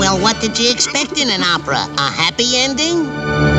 Well, what did you expect in an opera? A happy ending?